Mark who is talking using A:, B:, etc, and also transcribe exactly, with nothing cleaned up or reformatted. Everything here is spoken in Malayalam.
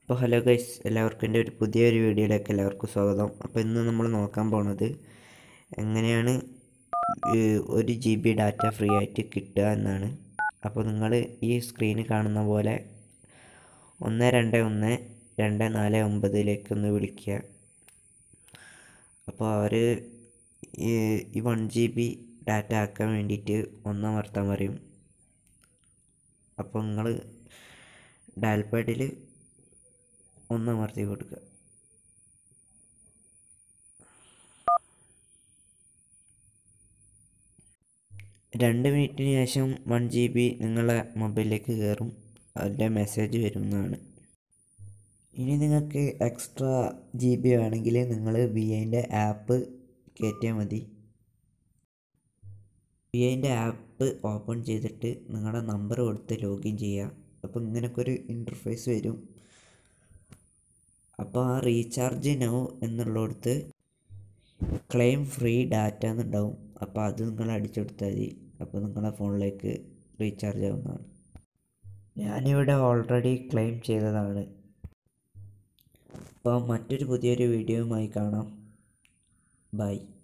A: അപ്പോൾ ഹലോ ഗൈസ്, എല്ലാവർക്കും എൻ്റെ ഒരു പുതിയൊരു വീഡിയോയിലേക്ക് എല്ലാവർക്കും സ്വാഗതം. അപ്പോൾ ഇന്ന് നമ്മൾ നോക്കാൻ പോണത് എങ്ങനെയാണ് ഒരു ജി ബി ഡാറ്റ ഫ്രീ ആയിട്ട് കിട്ടുക എന്നാണ്. അപ്പോൾ നിങ്ങൾ ഈ സ്ക്രീനിൽ കാണുന്ന പോലെ ഒന്ന് രണ്ട് ഒന്ന് രണ്ട് നാല് ഒമ്പതിലേക്കൊന്ന് വിളിക്കുക. അപ്പോൾ അവർ ഈ വൺ ജി ബി ഡാറ്റ ആക്കാൻ വേണ്ടിയിട്ട് ഒന്നമർത്താൻ പറയും. അപ്പോൾ നിങ്ങൾ ഡയൽ പാഡിൽ ഒന്നമർത്തി കൊടുക്കുക. രണ്ട് മിനിറ്റിന് ശേഷം വൺ ജി ബി നിങ്ങളെ മൊബൈലിലേക്ക് കയറും. അതിൻ്റെ മെസ്സേജ് വരുന്നതാണ്. ഇനി നിങ്ങൾക്ക് എക്സ്ട്രാ ജി ബി വേണമെങ്കിൽ നിങ്ങൾ വി ഐൻ്റെ ആപ്പ് കയറ്റിയാൽ മതി. വി ഐൻ്റെ ആപ്പ് ഓപ്പൺ ചെയ്തിട്ട് നിങ്ങളുടെ നമ്പർ കൊടുത്ത് ലോഗിൻ ചെയ്യുക. അപ്പോൾ ഇങ്ങനെയൊക്കെ ഒരു ഇൻ്റർഫേസ് വരും. അപ്പോൾ ആ റീചാർജ് നൗ എന്നുള്ളിടത്ത് ക്ലെയിം ഫ്രീ ഡാറ്റ എന്നുണ്ടാവും. അപ്പോൾ അത് നിങ്ങൾ അടിച്ചെടുത്താൽ മതി. അപ്പോൾ നിങ്ങളുടെ ഫോണിലേക്ക് റീചാർജ് ആവുന്നതാണ്. ഞാനിവിടെ ഓൾറെഡി ക്ലെയിം ചെയ്തതാണ്. അപ്പോൾ മറ്റൊരു പുതിയൊരു വീഡിയോയുമായി കാണാം. ബൈ.